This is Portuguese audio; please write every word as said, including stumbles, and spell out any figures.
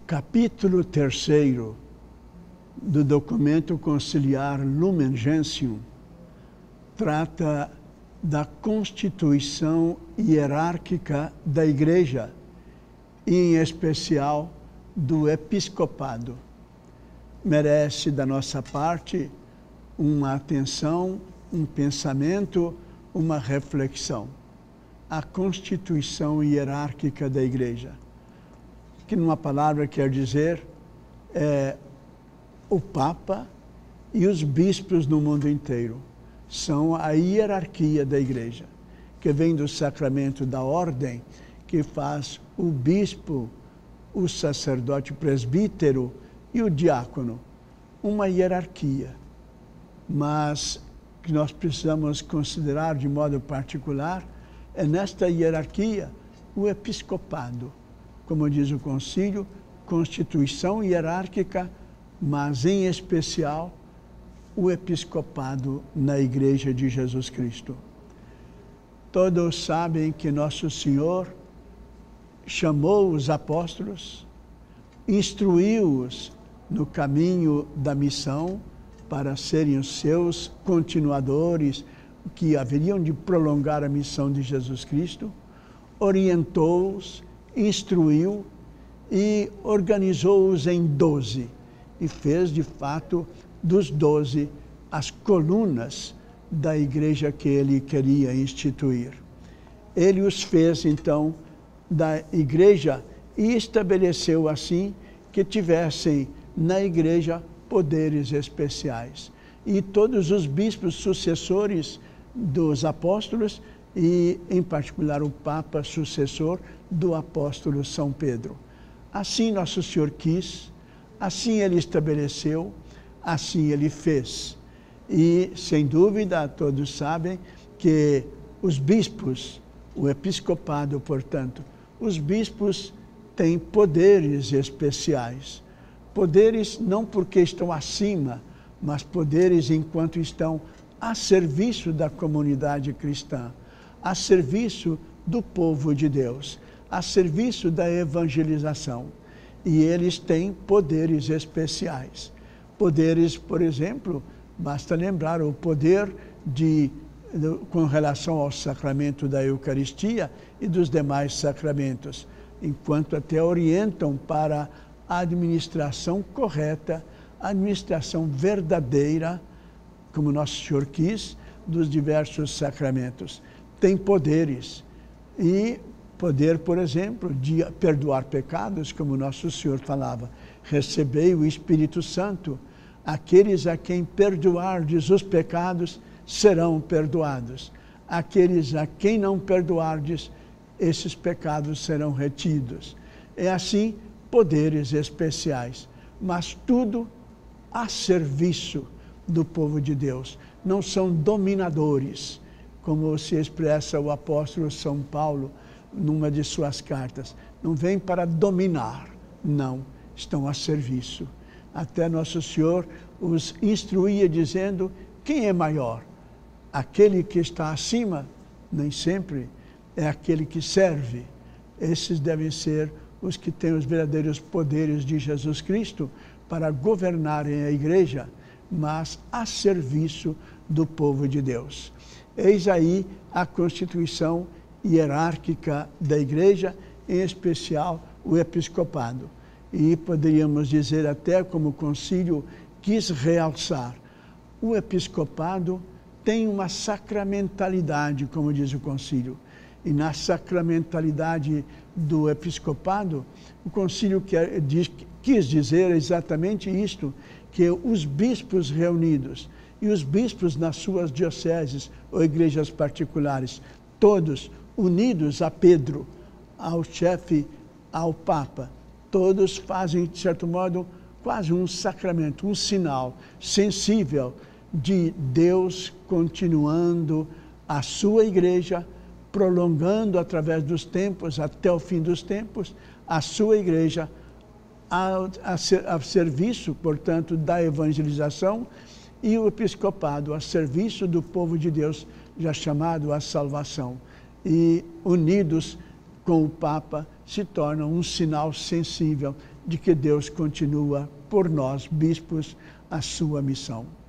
capítulo terceiro do documento conciliar Lumen Gentium trata da constituição hierárquica da Igreja, e em especial do episcopado. Merece da nossa parte uma atenção, um pensamento, uma reflexão. A constituição hierárquica da Igreja, que numa palavra quer dizer é, o Papa e os bispos no mundo inteiro. São a hierarquia da Igreja, que vem do sacramento da ordem, que faz o bispo, o sacerdote presbítero e o diácono. Uma hierarquia, mas que nós precisamos considerar de modo particular é nesta hierarquia o episcopado. Como diz o concílio, constituição hierárquica, mas em especial o episcopado na Igreja de Jesus Cristo. Todos sabem que Nosso Senhor chamou os apóstolos, instruiu-os no caminho da missão para serem os seus continuadores, que haveriam de prolongar a missão de Jesus Cristo, orientou-os, instruiu e organizou-os em doze, e fez, de fato, dos doze as colunas da Igreja que ele queria instituir. Ele os fez, então, da Igreja e estabeleceu assim que tivessem na Igreja poderes especiais. E todos os bispos sucessores dos apóstolos e, em particular, o Papa sucessor do apóstolo São Pedro. Assim Nosso Senhor quis, assim ele estabeleceu, assim ele fez. E, sem dúvida, todos sabem que os bispos, o episcopado, portanto, os bispos têm poderes especiais. Poderes não porque estão acima, mas poderes enquanto estão a serviço da comunidade cristã, a serviço do povo de Deus, a serviço da evangelização. E eles têm poderes especiais. Poderes, por exemplo, basta lembrar o poder de, de, com relação ao sacramento da Eucaristia e dos demais sacramentos, enquanto até orientam para a administração correta, a administração verdadeira, como Nosso Senhor quis, dos diversos sacramentos. Tem poderes. E poder, por exemplo, de perdoar pecados, como Nosso Senhor falava. Recebei o Espírito Santo. Aqueles a quem perdoardes os pecados serão perdoados. Aqueles a quem não perdoardes, esses pecados serão retidos. É assim, poderes especiais, mas tudo a serviço do povo de Deus. Não são dominadores, como se expressa o apóstolo São Paulo numa de suas cartas. Não vêm para dominar, não, estão a serviço. Até Nosso Senhor os instruía dizendo, quem é maior? Aquele que está acima? Nem sempre é aquele que serve. Esses devem ser os que têm os verdadeiros poderes de Jesus Cristo para governarem a Igreja, mas a serviço do povo de Deus. Eis aí a constituição hierárquica da Igreja, em especial o episcopado. E poderíamos dizer até como o concílio quis realçar, o episcopado tem uma sacramentalidade, como diz o concílio. E na sacramentalidade do episcopado, o concílio quer, diz, quis dizer exatamente isto, que os bispos reunidos e os bispos nas suas dioceses ou igrejas particulares, todos unidos a Pedro, ao chefe, ao Papa, todos fazem, de certo modo, quase um sacramento, um sinal sensível de Deus continuando a sua igreja, prolongando através dos tempos, até o fim dos tempos, a sua igreja a, a, a serviço, portanto, da evangelização, e o episcopado a serviço do povo de Deus, já chamado à salvação. E unidos com o Papa, se tornam um sinal sensível de que Deus continua por nós, bispos, a sua missão.